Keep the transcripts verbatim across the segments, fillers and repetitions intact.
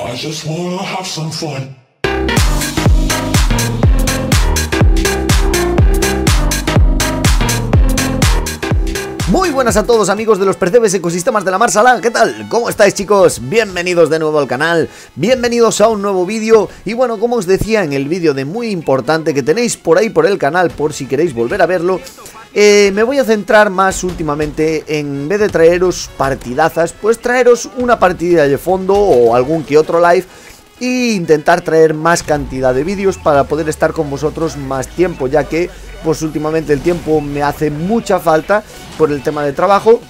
I just wanna have some fun. Muy buenas a todos amigos de los percebes ecosistemas de la Mar Salá. ¿Qué tal? ¿Cómo estáis, chicos? Bienvenidos de nuevo al canal, bienvenidos a un nuevo vídeo. Y bueno, como os decía en el vídeo de muy importante que tenéis por ahí por el canal, por si queréis volver a verlo, eh, me voy a centrar más últimamente, en vez de traeros partidazas, pues traeros una partida de fondo o algún que otro live, e intentar traer más cantidad de vídeos para poder estar con vosotros más tiempo, ya que pues últimamente el tiempo me hace mucha falta por el tema de trabajo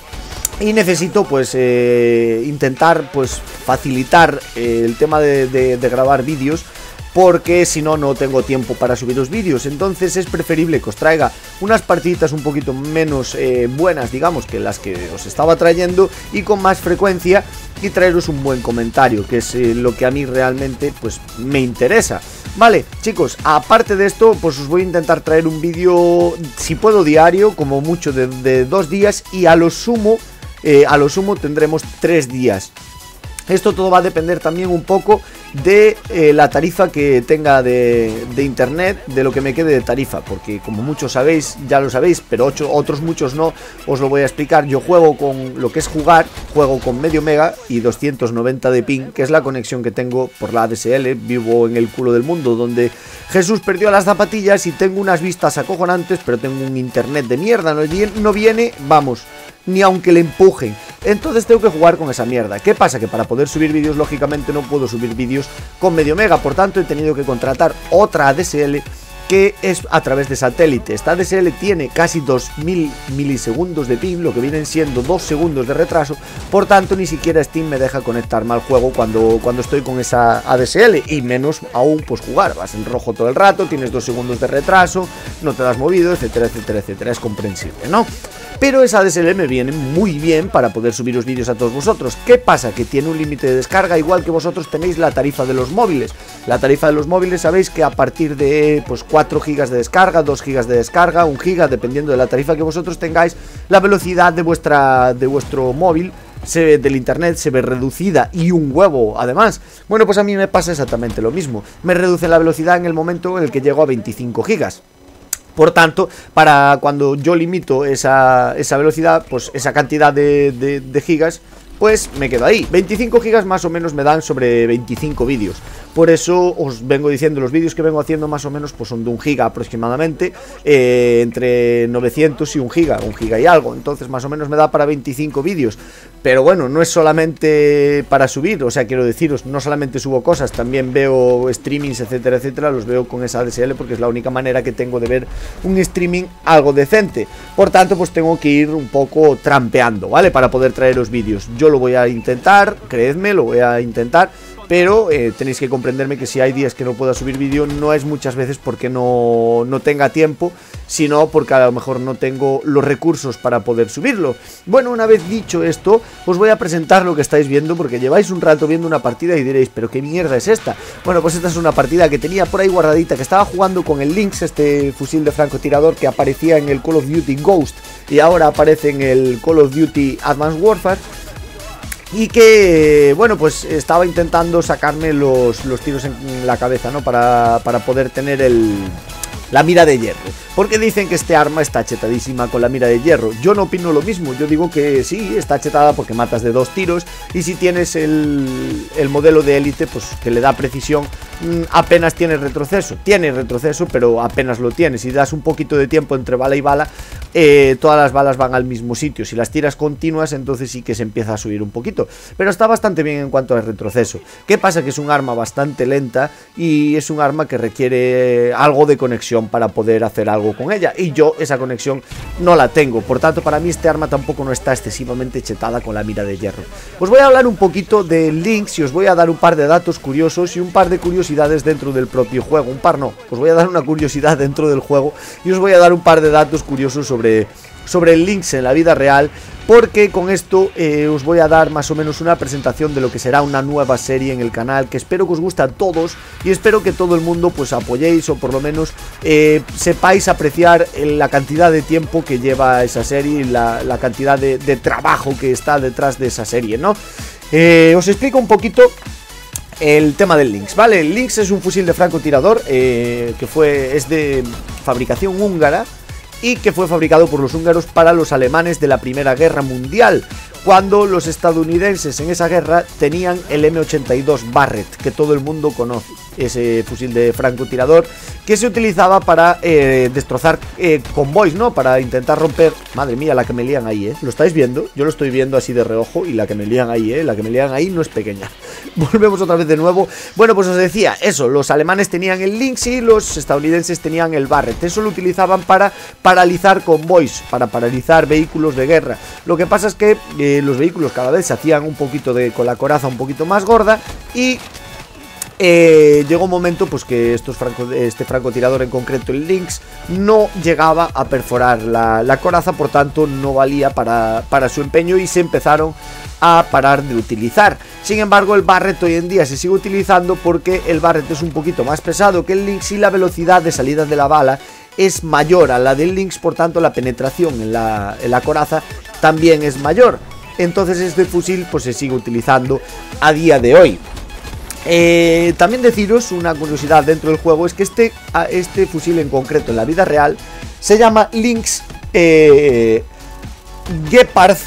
y necesito pues eh, intentar pues facilitar eh, el tema de, de, de grabar vídeos, porque si no, no tengo tiempo para subir los vídeos. Entonces es preferible que os traiga unas partiditas un poquito menos eh, buenas, digamos, que las que os estaba trayendo, y con más frecuencia, y traeros un buen comentario, que es eh, lo que a mí realmente pues me interesa. Vale, chicos, aparte de esto, pues os voy a intentar traer un vídeo, si puedo diario, como mucho de, de dos días, y a lo sumo, eh, a lo sumo tendremos tres días. Esto todo va a depender también un poco de eh, la tarifa que tenga de, de internet, de lo que me quede de tarifa, porque como muchos sabéis, ya lo sabéis, pero ocho, otros muchos no, os lo voy a explicar. Yo juego con lo que es jugar, juego con medio mega y doscientos noventa de ping, que es la conexión que tengo por la A D S L. Vivo en el culo del mundo, donde Jesús perdió las zapatillas, y tengo unas vistas acojonantes, pero tengo un internet de mierda, no, no viene, vamos, ni aunque le empujen. Entonces tengo que jugar con esa mierda. ¿Qué pasa? Que para poder subir vídeos, lógicamente no puedo subir vídeos con medio mega, por tanto he tenido que contratar otra A D S L, que es a través de satélite. Esta A D S L tiene casi dos mil milisegundos de ping, lo que vienen siendo dos segundos de retraso, por tanto ni siquiera Steam me deja conectarme al juego cuando, cuando estoy con esa A D S L, y menos aún pues jugar. Vas en rojo todo el rato, tienes dos segundos de retraso, no te das movido, etcétera, etcétera, etcétera. Es comprensible, ¿no? Pero esa A D S L me viene muy bien para poder subir los vídeos a todos vosotros. ¿Qué pasa? Que tiene un límite de descarga, igual que vosotros tenéis la tarifa de los móviles. La tarifa de los móviles, sabéis que a partir de pues cuatro gigas de descarga, dos gigas de descarga, un giga, dependiendo de la tarifa que vosotros tengáis, la velocidad de vuestra de vuestro móvil se, del internet se ve reducida, y un huevo además. Bueno, pues a mí me pasa exactamente lo mismo. Me reduce la velocidad en el momento en el que llego a veinticinco gigas. Por tanto, para cuando yo limito esa, esa velocidad, pues esa cantidad de, de, de gigas, pues me quedo ahí. veinticinco gigas más o menos me dan sobre veinticinco vídeos. Por eso os vengo diciendo, los vídeos que vengo haciendo más o menos pues son de un giga aproximadamente, eh, entre novecientos y un giga, un giga y algo. Entonces más o menos me da para veinticinco vídeos. Pero bueno, no es solamente para subir, o sea, quiero deciros, no solamente subo cosas, también veo streamings, etcétera, etcétera. Los veo con esa A D S L porque es la única manera que tengo de ver un streaming algo decente. Por tanto, pues tengo que ir un poco trampeando, ¿vale? Para poder traeros vídeos. Yo lo voy a intentar, creedme, lo voy a intentar. Pero eh, tenéis que comprenderme que si hay días que no pueda subir vídeo, no es muchas veces porque no, no tenga tiempo, sino porque a lo mejor no tengo los recursos para poder subirlo. Bueno, una vez dicho esto, os voy a presentar lo que estáis viendo, porque lleváis un rato viendo una partida y diréis, ¿pero qué mierda es esta? Bueno, pues esta es una partida que tenía por ahí guardadita, que estaba jugando con el Lynx, este fusil de francotirador que aparecía en el Call of Duty Ghost y ahora aparece en el Call of Duty Advanced Warfare. Y que, bueno, pues estaba intentando sacarme los, los tiros en la cabeza, ¿no? Para, para poder tener el, la mira de hierro. Porque dicen que este arma está chetadísima con la mira de hierro. Yo no opino lo mismo, yo digo que sí, está chetada porque matas de dos tiros. Y si tienes el, el modelo de élite, pues que le da precisión, apenas tiene retroceso. Tiene retroceso, pero apenas lo tiene. Si das un poquito de tiempo entre bala y bala, eh, todas las balas van al mismo sitio. Si las tiras continuas, entonces sí que se empieza a subir un poquito. Pero está bastante bien en cuanto al retroceso. ¿Qué pasa? Que es un arma bastante lenta y es un arma que requiere algo de conexión para poder hacer algo con ella, y yo esa conexión no la tengo. Por tanto, para mí este arma tampoco no está excesivamente chetada con la mira de hierro. Os voy a hablar un poquito del Lynx y os voy a dar un par de datos curiosos y un par de curiosidades dentro del propio juego. Un par no, os voy a dar una curiosidad dentro del juego y os voy a dar un par de datos curiosos sobre, sobre el Lynx en la vida real, porque con esto eh, os voy a dar más o menos una presentación de lo que será una nueva serie en el canal, que espero que os guste a todos y espero que todo el mundo pues apoyéis, o por lo menos eh, sepáis apreciar la cantidad de tiempo que lleva esa serie y la, la cantidad de, de trabajo que está detrás de esa serie, ¿no? Eh, os explico un poquito el tema del Lynx, ¿vale? El Lynx es un fusil de francotirador eh, que fue, es de fabricación húngara y que fue fabricado por los húngaros para los alemanes de la Primera Guerra Mundial, cuando los estadounidenses en esa guerra tenían el eme ochenta y dos Barrett, que todo el mundo conoce, ese fusil de francotirador que se utilizaba para eh, destrozar eh, convoys, ¿no? Para intentar romper... Madre mía, la que me lían ahí, ¿eh? ¿Lo estáis viendo? Yo lo estoy viendo así de reojo y la que me lían ahí, ¿eh? La que me lían ahí no es pequeña. Volvemos otra vez de nuevo. Bueno, pues os decía, eso, los alemanes tenían el Lynx y los estadounidenses tenían el Barrett. Eso lo utilizaban para paralizar convoys, para paralizar vehículos de guerra. Lo que pasa es que eh, los vehículos cada vez se hacían un poquito de... con la coraza un poquito más gorda y... Eh, llegó un momento pues que estos franco, este francotirador en concreto, el Lynx, no llegaba a perforar la, la coraza, por tanto no valía para, para su empeño y se empezaron a parar de utilizar. Sin embargo, el Barrett hoy en día se sigue utilizando porque el Barrett es un poquito más pesado que el Lynx y la velocidad de salida de la bala es mayor a la del Lynx, por tanto la penetración en la, en la coraza también es mayor. Entonces este fusil pues se sigue utilizando a día de hoy. Eh, también deciros una curiosidad dentro del juego, es que este, este fusil en concreto en la vida real se llama Lynx eh, Gepard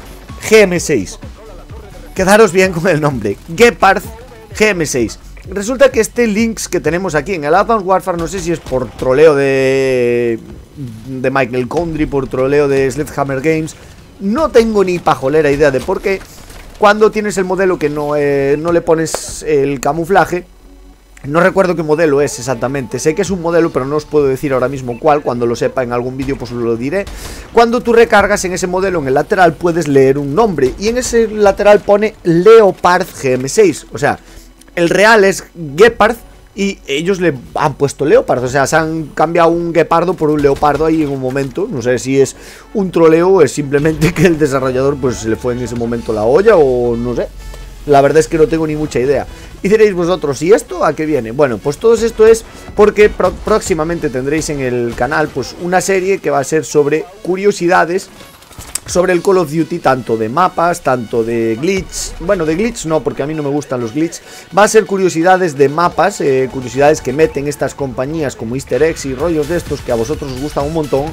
G M seis. Quedaros bien con el nombre, Gepard G M seis. Resulta que este Lynx que tenemos aquí en el Advanced Warfare, no sé si es por troleo de, de Michael Condrey, por troleo de Sledgehammer Games, no tengo ni pajolera idea de por qué. Cuando tienes el modelo que no, eh, no le pones el camuflaje, no recuerdo qué modelo es exactamente, sé que es un modelo pero no os puedo decir ahora mismo cuál, cuando lo sepa en algún vídeo pues os lo diré. Cuando tú recargas en ese modelo en el lateral puedes leer un nombre y en ese lateral pone Leopard G M seis, o sea, el real es Gepard y ellos le han puesto Leopard, o sea, se han cambiado un guepardo por un leopardo ahí en un momento. No sé si es un troleo o es simplemente que el desarrollador pues se le fue en ese momento la olla o no sé. La verdad es que no tengo ni mucha idea. Y diréis vosotros, ¿y esto a qué viene? Bueno, pues todo esto es porque pro próximamente tendréis en el canal pues una serie que va a ser sobre curiosidades sobre el Call of Duty, tanto de mapas, tanto de glitch. Bueno, de glitch no, porque a mí no me gustan los glitch. Va a ser curiosidades de mapas, eh, curiosidades que meten estas compañías como Easter eggs y rollos de estos que a vosotros os gustan un montón.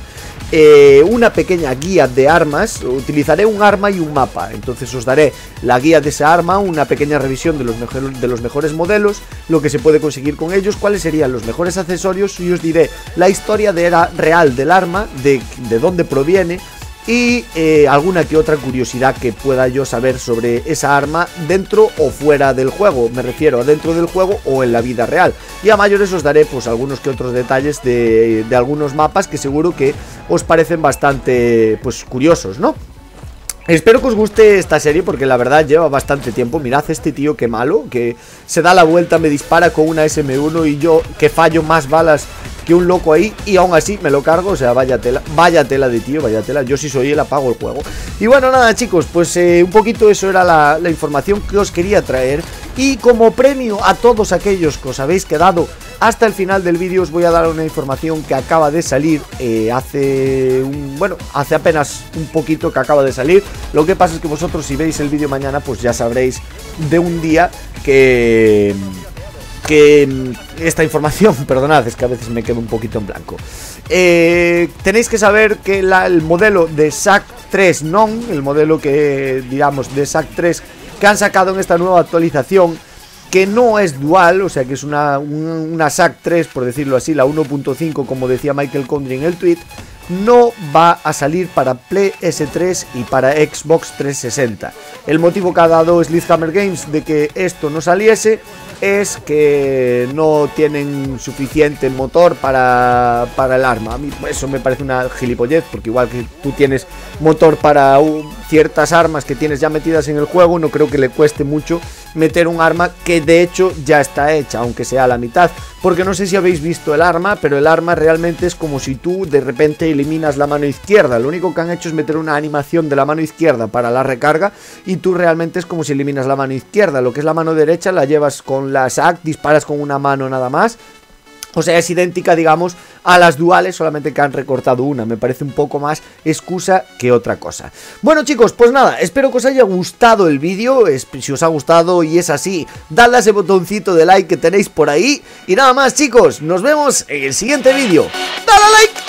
eh, Una pequeña guía de armas. Utilizaré un arma y un mapa, entonces os daré la guía de esa arma, una pequeña revisión de los, mejor, de los mejores modelos, lo que se puede conseguir con ellos, cuáles serían los mejores accesorios, y os diré la historia de era real del arma, de, de dónde proviene, y eh, alguna que otra curiosidad que pueda yo saber sobre esa arma dentro o fuera del juego. Me refiero a dentro del juego o en la vida real. Y a mayores os daré pues algunos que otros detalles de, de algunos mapas que seguro que os parecen bastante pues curiosos, ¿no? Espero que os guste esta serie porque la verdad lleva bastante tiempo. Mirad este tío que malo, que se da la vuelta, me dispara con una ese eme uno y yo que fallo más balas que un loco ahí y aún así me lo cargo. O sea, vaya tela, vaya tela de tío, vaya tela. Yo si soy él apago el juego. Y bueno, nada chicos, pues eh, un poquito eso era la, la información que os quería traer. Y como premio a todos aquellos que os habéis quedado hasta el final del vídeo, os voy a dar una información que acaba de salir eh, hace un, bueno, hace apenas un poquito que acaba de salir. Lo que pasa es que vosotros si veis el vídeo mañana pues ya sabréis de un día que... que esta información, perdonad, es que a veces me quedo un poquito en blanco. Eh, tenéis que saber que la, el modelo de S A C tres Non, el modelo que digamos de S A C tres que han sacado en esta nueva actualización, que no es dual, o sea que es una, una S A C tres, por decirlo así, la uno punto cinco, como decía Michael Condrey en el tweet, no va a salir para Play ese tres y para Xbox trescientos sesenta. El motivo que ha dado Sledgehammer Games de que esto no saliese es que no tienen suficiente motor para, para el arma. A mí eso me parece una gilipollez, porque igual que tú tienes motor para uh, ciertas armas que tienes ya metidas en el juego, no creo que le cueste mucho meter un arma que de hecho ya está hecha, aunque sea a la mitad. Porque no sé si habéis visto el arma, pero el arma realmente es como si tú de repente eliminas la mano izquierda. Lo único que han hecho es meter una animación de la mano izquierda para la recarga y tú realmente es como si eliminas la mano izquierda. Lo que es la mano derecha la llevas con la S A C, disparas con una mano nada más O sea, es idéntica, digamos, a las duales, solamente que han recortado una. Me parece un poco más excusa que otra cosa. Bueno, chicos, pues nada, espero que os haya gustado el vídeo. Si os ha gustado y es así, dadle a ese botoncito de like que tenéis por ahí. Y nada más, chicos, nos vemos en el siguiente vídeo. ¡Dale a like!